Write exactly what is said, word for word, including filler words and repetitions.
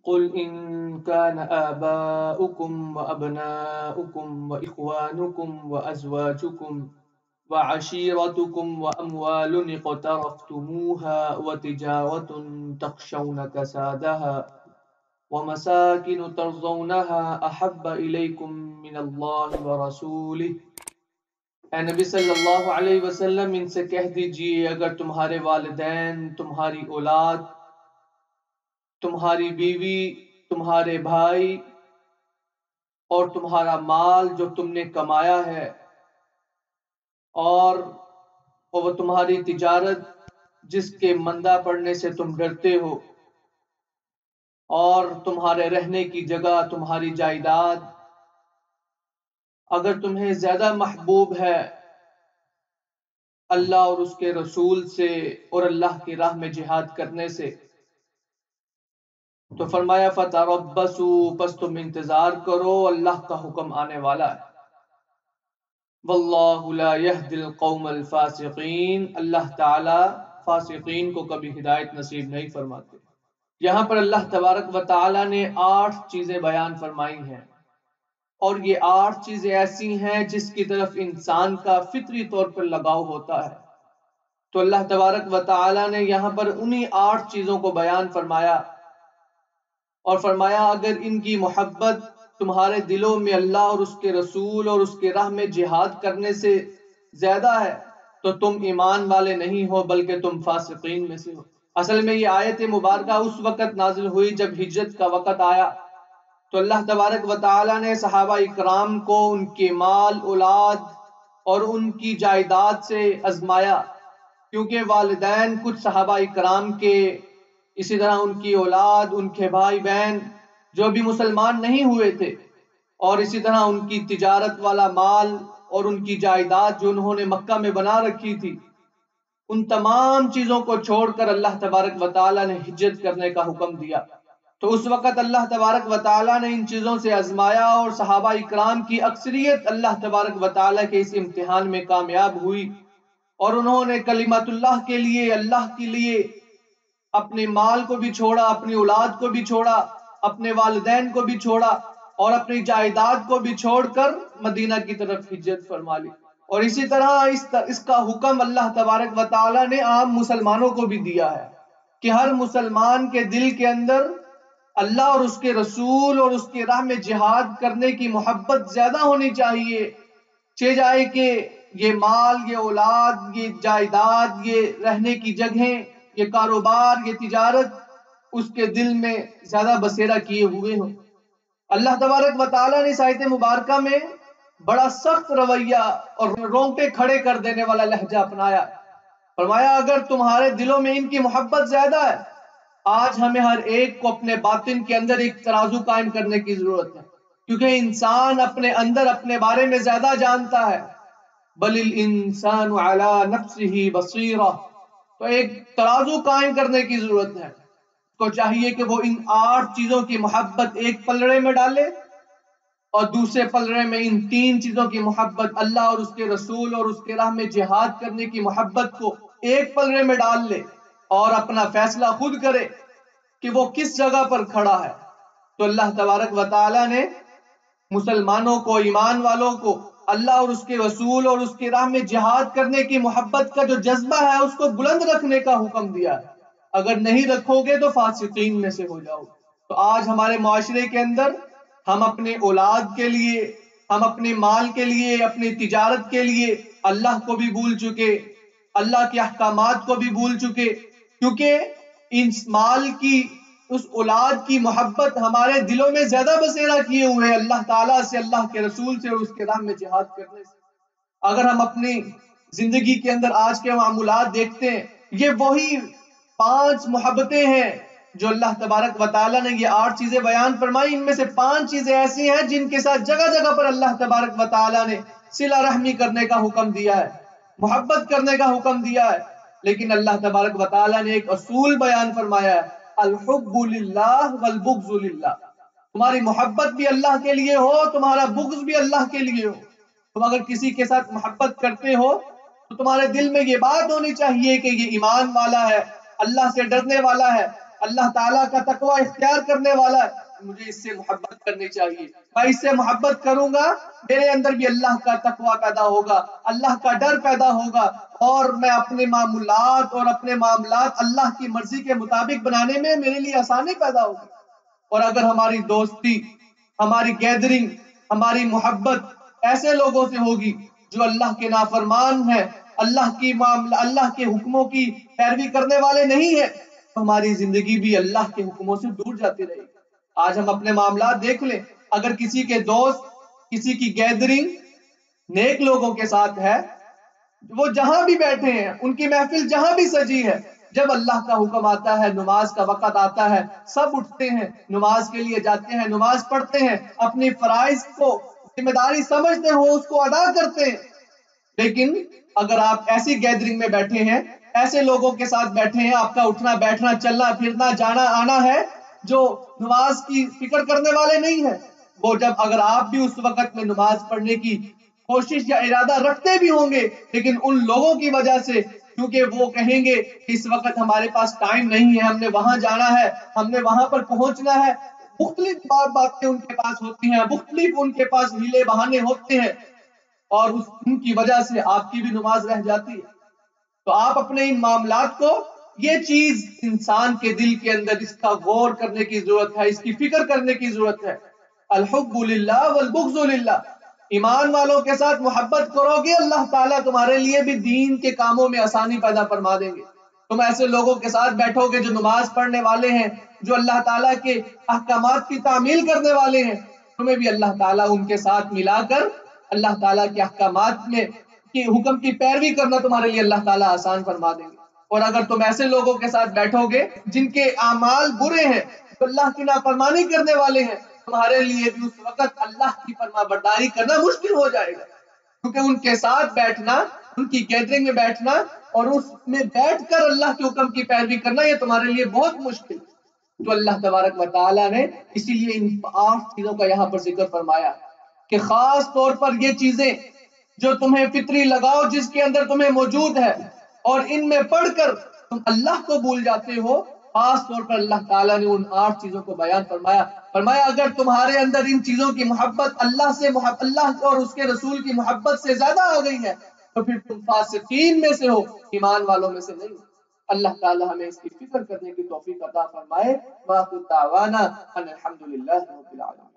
قل إن كان آباؤكم وأبناؤكم وإخوانكم وأزواجكم وعشيرتكم وأموال اقترفتموها وتجارة تخشون كسادها ومساكن ترضونها أحب إليكم من الله ورسوله. اے نبی صلی اللہ علیہ وسلم ان سے کہہ دیجئے اگر تمہارے والدین، تمہاری اولاد، تمہاری بیوی، تمہارے بھائی اور تمہارا مال جو تم نے کمایا ہے اور وہ تمہاری تجارت جس کے مندہ پڑنے سے تم ڈرتے ہو اور تمہارے رہنے کی جگہ، تمہاری جائیداد اگر تمہیں زیادہ محبوب ہے اللہ اور اس کے رسول سے اور اللہ کی راہ میں جہاد کرنے سے، تو فرمایا فتربصوا، پس تم انتظار کرو، اللہ کا حکم آنے والا ہے۔ واللہ لا یہدی القوم الفاسقین، اللہ تعالی فاسقین کو کبھی ہدایت نصیب نہیں فرماتے۔ یہاں پر اللہ تبارک و تعالی نے آٹھ چیزیں بیان فرمائی ہیں، اور یہ آٹھ چیزیں ایسی ہیں جس کی طرف انسان کا فطری طور پر لگاؤ ہوتا ہے۔ تو اللہ تبارک و تعالی نے یہاں پر انہی آٹھ چیزوں کو بیان فرمایا اور فرمایا اگر ان کی محبت تمہارے دلوں میں اللہ اور اس کے رسول اور اس کے راہ میں جہاد کرنے سے زیادہ ہے تو تم ایمان والے نہیں ہو بلکہ تم فاسقین میں سے ہو۔ اصل میں یہ آیت مبارکہ اس وقت نازل ہوئی جب ہجرت کا وقت آیا، تو اللہ تبارک و تعالی نے صحابہ اکرام کو ان کے مال، اولاد اور ان کی جائیداد سے آزمایا، کیونکہ والدین کچھ صحابہ اکرام کے، اسی طرح ان کی اولاد، ان کے بھائی بہن جو بھی مسلمان نہیں ہوئے تھے، اور اسی طرح ان کی تجارت والا مال اور ان کی جائیداد جو انہوں نے مکہ میں بنا رکھی تھی، ان تمام چیزوں کو چھوڑ کر اللہ تبارک و تعالی نے ہجرت کرنے کا حکم دیا۔ تو اس وقت اللہ تبارک و تعالی نے ان چیزوں سے آزمایا اور صحابہ اکرام کی اکثریت اللہ تبارک و تعالی کے اس امتحان میں کامیاب ہوئی، اور انہوں نے کلمت اللہ کے لیے، اللہ کے لیے اپنے مال کو بھی چھوڑا، اپنی اولاد کو بھی چھوڑا، اپنے والدین کو بھی چھوڑا اور اپنی جائیداد کو بھی چھوڑ کر مدینہ کی طرف ہجرت فرما لی۔ اور اسی طرح اس, اس کا حکم اللہ تبارک و تعالی نے عام مسلمانوں کو بھی دیا ہے کہ ہر مسلمان کے دل کے اندر اللہ اور اس کے رسول اور اس کے راہ میں جہاد کرنے کی محبت زیادہ ہونی چاہیے، چاہے جائے کہ یہ مال، یہ اولاد، یہ جائیداد، یہ رہنے کی جگہیں، یہ کاروبار، یہ تجارت اس کے دل میں زیادہ بسیرا کیے ہوئے ہو۔ اللہ تبارک و تعالیٰ نے اس آیت مبارکہ میں بڑا سخت رویہ اور رونگٹے کھڑے کر دینے والا لہجہ اپنایا، فرمایا اگر تمہارے دلوں میں ان کی محبت زیادہ ہے، آج ہمیں ہر ایک کو اپنے باطن کے اندر ایک ترازو قائم کرنے کی ضرورت ہے، کیونکہ انسان اپنے اندر اپنے بارے میں زیادہ جانتا ہے۔ بل الانسان علی نفسہ بصیرہ، تو ایک ترازو قائم کرنے کی ضرورت ہے۔ اس کو چاہیے کہ وہ ان آٹھ چیزوں کی محبت ایک پلڑے میں ڈالے اور دوسرے پلڑے میں ان تین چیزوں کی محبت، اللہ اور اس کے رسول اور اس کے راہ میں جہاد کرنے کی محبت کو ایک پلڑے میں ڈال لے اور اپنا فیصلہ خود کرے کہ وہ کس جگہ پر کھڑا ہے۔ تو اللہ تبارک و تعالی نے مسلمانوں کو، ایمان والوں کو اللہ اور اس کے رسول اور اس کے راہ میں جہاد کرنے کی محبت کا جو جذبہ ہے اس کو بلند رکھنے کا حکم دیا ہے۔ اگر نہیں رکھو گے تو فاسقین میں سے ہو جاؤ۔ تو آج ہمارے معاشرے کے اندر ہم اپنے اولاد کے لیے، ہم اپنے مال کے لیے، اپنی تجارت کے لیے اللہ کو بھی بھول چکے، اللہ کے احکامات کو بھی بھول چکے، کیونکہ ان مال کی، اس اولاد کی محبت ہمارے دلوں میں زیادہ بسیرا کیے ہوئے ہیں اللہ تعالیٰ سے، اللہ کے رسول سے اور اس کے راہ میں جہاد کرنے سے۔ اگر ہم اپنی زندگی کے اندر آج کے معاملات دیکھتے ہیں، یہ وہی پانچ محبتیں ہیں جو اللہ تبارک و تعالیٰ نے یہ آٹھ چیزیں بیان فرمائی، ان میں سے پانچ چیزیں ایسی ہیں جن کے ساتھ جگہ جگہ پر اللہ تبارک و تعالیٰ نے صلہ رحمی کرنے کا حکم دیا ہے، محبت کرنے کا حکم دیا ہے، لیکن اللہ تبارک و تعالیٰ نے ایک اصول بیان فرمایا ہے، الحب للہ والبغض للہ، تمہاری محبت بھی اللہ کے لیے ہو، تمہارا بغض بھی اللہ کے لیے ہو۔ تم اگر کسی کے ساتھ محبت کرتے ہو تو تمہارے دل میں یہ بات ہونی چاہیے کہ یہ ایمان والا ہے، اللہ سے ڈرنے والا ہے، اللہ تعالیٰ کا تقوی اختیار کرنے والا ہے، مجھے اس سے محبت کرنی چاہیے، میں اس سے محبت کروں گا، میرے اندر بھی اللہ کا تقوی پیدا ہوگا، اللہ کا ڈر پیدا ہوگا، اور میں اپنے معمولات اور اپنے معاملات اللہ کی مرضی کے مطابق بنانے میں میرے لیے آسانی پیدا ہوگی۔ اور اگر ہماری دوستی، ہماری گیدرنگ، ہماری محبت ایسے لوگوں سے ہوگی جو اللہ کے نافرمان ہیں، اللہ کی معاملہ اللہ کے حکموں کی پیروی کرنے والے نہیں ہیں، تو ہماری زندگی بھی اللہ کے حکموں سے دور جاتی رہے گی۔ آج ہم اپنے معاملات دیکھ لیں، اگر کسی کے دوست، کسی کی گیدرنگ نیک لوگوں کے ساتھ ہے، وہ جہاں بھی بیٹھے ہیں، ان کی محفل جہاں بھی سجی ہے، جب اللہ کا حکم آتا ہے، نماز کا وقت آتا ہے، سب اٹھتے ہیں، نماز کے لیے جاتے ہیں، نماز پڑھتے ہیں، اپنی فرائض کو ذمہ داری سمجھتے ہو اس کو ادا کرتے ہیں۔ لیکن اگر آپ ایسی گیدرنگ میں بیٹھے ہیں، ایسے لوگوں کے ساتھ بیٹھے ہیں، آپ کا اٹھنا بیٹھنا، چلنا پھرنا، جانا آنا ہے، جو نماز کی فکر کرنے والے نہیں ہیں، وہ جب اگر آپ بھی اس وقت میں نماز پڑھنے کی کوشش یا ارادہ رکھتے بھی ہوں گے، لیکن ان لوگوں کی وجہ سے، کیونکہ وہ کہیں گے کہ اس وقت ہمارے پاس ٹائم نہیں ہے، ہم نے وہاں جانا ہے، ہم نے وہاں پر پہنچنا ہے، مختلف باتیں ان کے پاس ہوتی ہیں، مختلف ان کے پاس ہیلے بہانے ہوتے ہیں، اور اس ان کی وجہ سے آپ کی بھی نماز رہ جاتی ہے۔ تو آپ اپنے ان معاملات کو، یہ چیز انسان کے دل کے اندر اس کا غور کرنے کی ضرورت ہے، اس کی فکر کرنے کی ضرورت ہے۔ الحب للہ والبغض للہ، ایمان والوں کے ساتھ محبت کرو گے، اللہ تعالیٰ تمہارے لیے بھی دین کے کاموں میں آسانی پیدا فرما دیں گے۔ تم ایسے لوگوں کے ساتھ بیٹھو گے جو نماز پڑھنے والے ہیں، جو اللہ تعالیٰ کے احکامات کی تعمیل کرنے والے ہیں، تمہیں بھی اللہ تعالیٰ ان کے ساتھ ملا کر اللہ تعالیٰ کے احکامات میں کی حکم کی پیروی کرنا تمہارے لیے اللہ تعالیٰ آسان فرما دیں گے۔ اور اگر تم ایسے لوگوں کے ساتھ بیٹھو گے جن کے اعمال برے ہیں، جو اللہ کی نافرمانی کرنے والے ہیں، تمہارے لیے بھی اس وقت اللہ کی فرما برداری کرنا مشکل ہو جائے گا، کیونکہ ان کے ساتھ بیٹھنا، ان کی گیدرنگ میں بیٹھنا اور اس میں بیٹھ کر اللہ کے حکم کی پیروی کرنا، یہ تمہارے لیے بہت مشکل ہے۔ تو اللہ تبارک و تعالیٰ نے اسی لیے ان آٹھ چیزوں کا یہاں پر ذکر فرمایا کہ خاص طور پر یہ چیزیں جو تمہیں فطری لگاؤ جس کے اندر تمہیں موجود ہے، اور ان میں پڑھ کر تم اللہ کو بھول جاتے ہو، خاص طور پر اللہ تعالیٰ نے ان آٹھ چیزوں کو بیان فرمایا۔ فرمایا اگر تمہارے اندر ان چیزوں کی محبت اللہ سے محبت اللہ اور اس کے رسول کی محبت سے زیادہ آ گئی ہے، تو پھر تم فاسقین میں سے ہو، ایمان والوں میں سے نہیں۔ اللہ تعالیٰ ہمیں اس کی فکر کرنے کی توفیق عطا فرمائے۔ وآخر دعوانا ان الحمد للہ رب العالمین۔